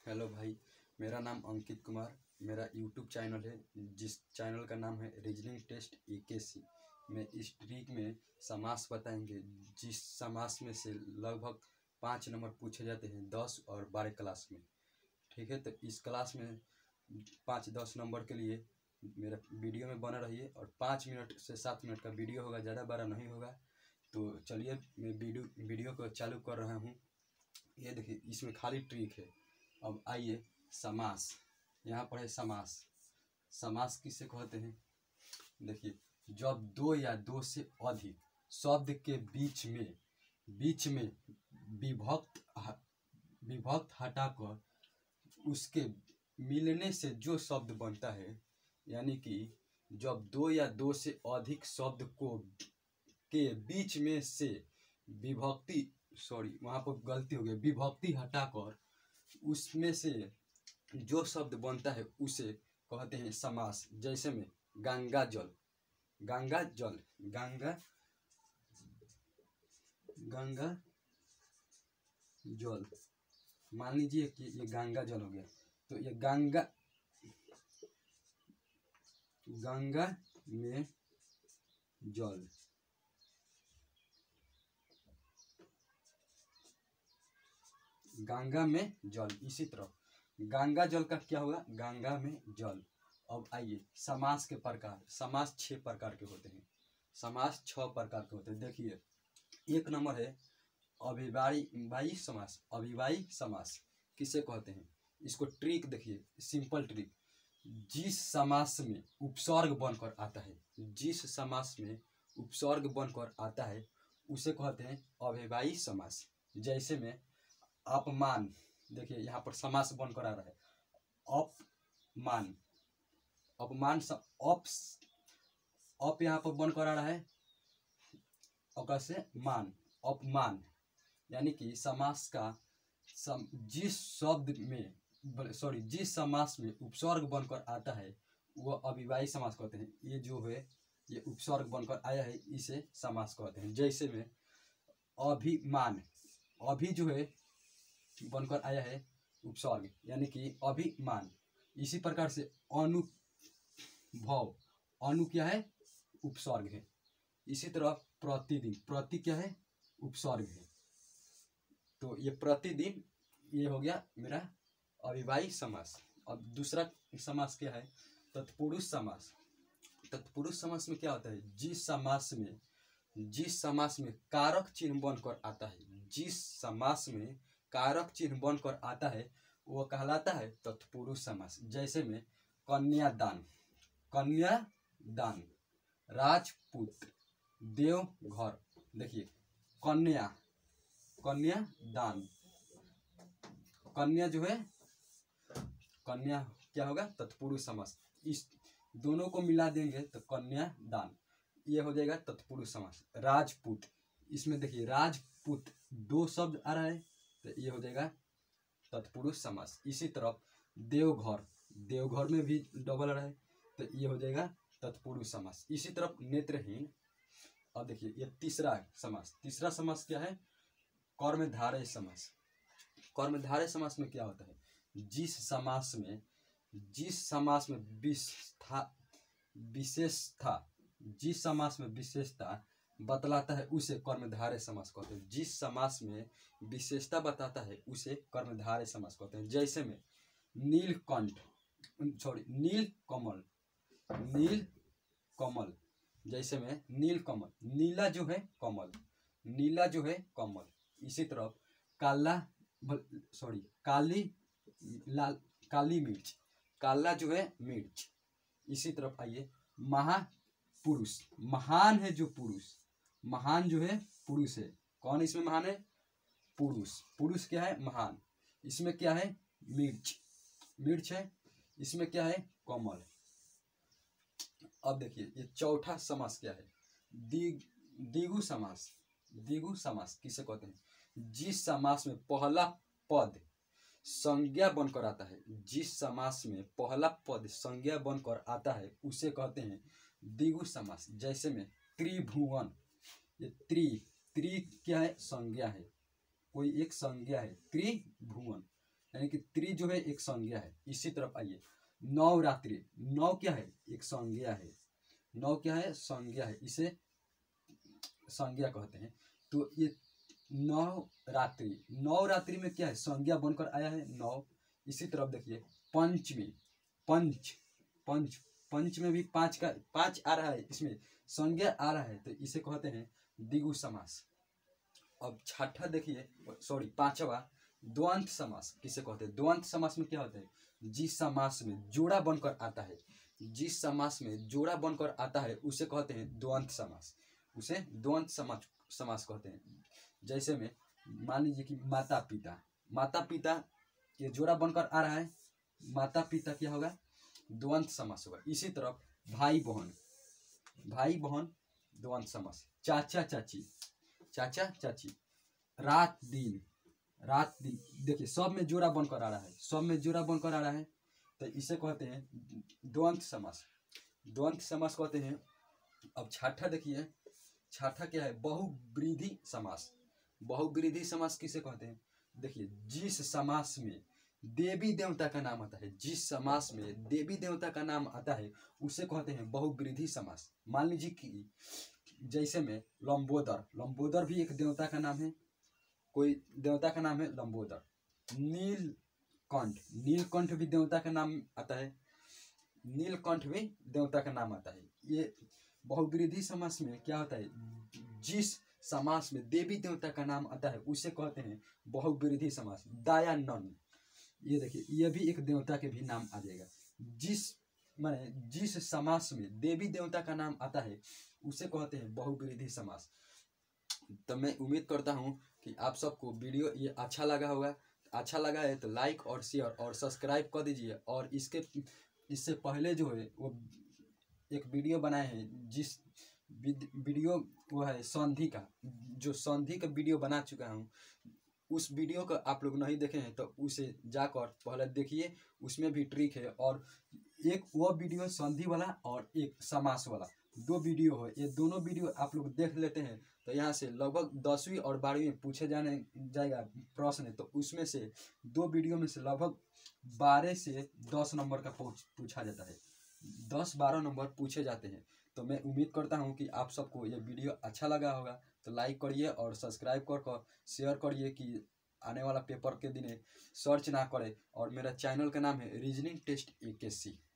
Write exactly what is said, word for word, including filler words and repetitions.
Hello भाई, मेरा नाम अंकित कुमार। मेरा यूट्यूब चैनल है जिस चैनल का नाम है रीजनिंग टेस्ट ए के सी। में इस ट्रिक में समास बताएंगे जिस समास में से लगभग पाँच नंबर पूछे जाते हैं दस और बारह क्लास में। ठीक है, तो इस क्लास में पाँच दस नंबर के लिए मेरा वीडियो में बना रहिए और पाँच मिनट से सात मिनट का वीडियो होगा, ज़्यादा बड़ा नहीं होगा। तो चलिए मैं वीडियो वीडियो को चालू कर रहा हूँ। ये देखिए, इसमें खाली ट्रिक है। अब आइए समास, यहाँ पर है समास। समास किसे कहते हैं? देखिए, जब दो या दो से अधिक शब्द के बीच में बीच में विभक्त विभक्त हटाकर उसके मिलने से जो शब्द बनता है, यानी कि जब दो या दो से अधिक शब्द को के बीच में से विभक्ति सॉरी वहाँ पर गलती हो गई विभक्ति हटाकर उसमें से जो शब्द बनता है उसे कहते हैं समास। जैसे में गंगा जल, गंगा जल, गंगा गंगा जल, मान लीजिए कि ये गंगा जल हो गया, तो ये गंगा गंगा में जल, गंगा में जल। इसी तरह गंगा जल का क्या होगा? गंगा में जल। अब आइए समास के प्रकार। समास छह प्रकार के होते हैं। समास छह प्रकार के होते हैं। देखिए, एक नंबर है अभिवाही समास। अभिवाही समास किसे कहते हैं? इसको ट्रिक देखिए, सिंपल ट्रिक। जिस समास में उपसर्ग बनकर आता है जिस समास में उपसर्ग बनकर आता है उसे कहते हैं अभिवाही समास। जैसे में अपमान, देखिए यहाँ पर समास बनकर आ रहा है अपमान, अपमान स, अप अप यहाँ पर बनकर आ रहा है और से मान, अपमान। यानी कि समास का सम, जिस शब्द में सॉरी जिस समास में उपसर्ग बनकर आता है वह अभिवाही समास कहते हैं। ये जो है ये उपसर्ग बनकर आया है, इसे समास कहते हैं। जैसे में अभिमान, अभी जो है बनकर आया है उपसर्ग, यानी कि अभिमान। इसी प्रकार से अनुभव, अनु क्या है? उपसर्ग है। इसी तरह प्रतिदिन, प्रति क्या है? उपसर्ग है। तो ये प्रतिदिन ये हो गया मेरा अभिवाही समास। अब दूसरा समास क्या है? तत्पुरुष समास। तत्पुरुष समास में क्या होता है? जिस समास में जिस समास में कारक चिन्ह बनकर आता है जिस समास में कारक चिन्ह बनकर आता है वह कहलाता है तत्पुरुष समास। जैसे में कन्यादान, कन्यादान, राजपूत, देवघर। देखिए कन्या, कन्यादान, कन्या जो है कन्या क्या होगा? तत्पुरुष समास। इस दोनों को मिला देंगे तो कन्यादान, ये हो जाएगा तत्पुरुष समास। राजपूत, इसमें देखिए राजपूत दो शब्द आ रहा है तो ये हो जाएगा तत्पुरुष समास। इसी तरफ देवघर, देवघर में भी डबल आ रहा है तो ये हो जाएगा तत्पुरुष समास। इसी तरफ नेत्रहीन। अब देखिए ये तीसरा समास। तीसरा समास क्या है? कर्मधारय समास। कर्मधारय समास में क्या होता है? जिस समास में जिस समास में विशेषता विशेषता जिस समास में विशेषता बतलाता है उसे कर्मधारय समास कहते हैं। जिस समास में विशेषता बताता है उसे कर्मधारय समास कहते हैं। जैसे में नीलकंठ, सॉरी नीलकमल, नीलकमल। जैसे में नीलकमल, नीला जो है कमल, नीला जो है कमल। इसी तरह काला सॉरी काली लाल, काली मिर्च, काला जो है मिर्च। इसी तरफ आइए महापुरुष, महान है जो पुरुष, महान जो है पुरुष है। कौन इसमें महान है? पुरुष। पुरुष क्या है? महान। इसमें क्या है? मिर्च, मिर्च है। इसमें क्या है? कमल। अब देखिए ये चौथा समास क्या है? दिग दिगु समास। दिगु समास किसे कहते हैं? जिस समास में पहला पद संज्ञा बनकर आता है जिस समास में पहला पद संज्ञा बनकर आता है उसे कहते हैं दिगु समास। जैसे में त्रिभुवन, ये त्रि त्रि क्या है? संज्ञा है, कोई एक संज्ञा है, त्रिभुवन। यानी कि त्रि जो है एक संज्ञा है। इसी तरफ आइए, नवरात्रि, नौ क्या है, एक संज्ञा है। नौ क्या है, संज्ञा है, इसे संज्ञा कहते हैं। तो ये नवरात्रि, नवरात्रि में क्या है, संज्ञा बनकर आया है नौ। इसी तरफ देखिए, पंचमी, पंच, पंच, पंच में भी पांच का पांच आ रहा है, इसमें संज्ञा आ रहा है, तो इसे कहते हैं द्विगु समास। अब छठा देखिए, सॉरी पांचवा, द्वंद्व समास किसे कहते हैं। द्वंद्व समास में क्या होता है, जिस समास में जोड़ा बनकर आता है, जिस समास में जोड़ा बनकर आता है उसे कहते हैं द्वंद्व समास, उसे द्वंद्व समास समास कहते हैं। जैसे में मान लीजिए कि माता पिता, माता पिता ये जोड़ा बनकर आ रहा है, माता पिता क्या होगा, द्वंद्व समास होगा। इसी तरफ भाई बहन, भाई बहन द्वंद्व समास। चाचा चाची, चाचा चाची, रात दिन, रात दिन, देखिए सब में जोड़ा बनकर आ रहा है, सब में जोड़ा बनकर आ रहा है, तो इसे कहते हैं द्वंद्व समास, द्वंद्व समास कहते हैं। अब छठा देखिए, छठा क्या है, बहुव्रीहि समास। बहुव्रीहि समास किसे कहते हैं, देखिए जिस समास में देवी देवता का नाम आता है, जिस समास में देवी देवता का नाम आता है उसे कहते हैं बहुव्रीहि समास। मान लीजिए कि जैसे में लंबोदर, लंबोदर भी एक देवता का नाम है, कोई देवता का नाम है लंबोदर। नीलकंठ, नीलकंठ भी देवता का नाम आता है, नीलकंठ भी देवता का नाम आता है। ये बहुव्रीहि समास में क्या होता है, जिस समास में देवी देवता का नाम आता है उसे कहते हैं बहुव्रीहि समास। दयानंद, ये देखिए ये भी एक देवता के भी नाम आ जाएगा। जिस माने जिस समास में देवी देवता का नाम आता है उसे कहते हैं बहुव्रीहि समास। तो मैं उम्मीद करता हूँ कि आप सबको वीडियो ये अच्छा लगा होगा। अच्छा लगा है तो लाइक और शेयर और सब्सक्राइब कर दीजिए। और इसके इससे पहले जो है वो एक वीडियो बनाए हैं, जिस वीडियो वो है संधि का, जो संधि का वीडियो बना चुका हूँ, उस वीडियो को आप लोग नहीं देखे हैं तो उसे जाकर पहले देखिए, उसमें भी ट्रिक है। और एक वो वीडियो संधि वाला और एक समास वाला, दो वीडियो है, ये दोनों वीडियो आप लोग देख लेते हैं तो यहाँ से लगभग दसवीं और बारहवीं में पूछे जाने जाएगा प्रश्न है, तो उसमें से दो वीडियो में से लगभग बारह से दस नंबर का पूछा जाता है, दस बारह नंबर पूछे जाते हैं। तो मैं उम्मीद करता हूँ कि आप सबको ये वीडियो अच्छा लगा होगा, तो लाइक करिए और सब्सक्राइब कर कर शेयर करिए कि आने वाला पेपर के दिन सर्च ना करे। और मेरा चैनल का नाम है रीजनिंग टेस्ट ए के सी।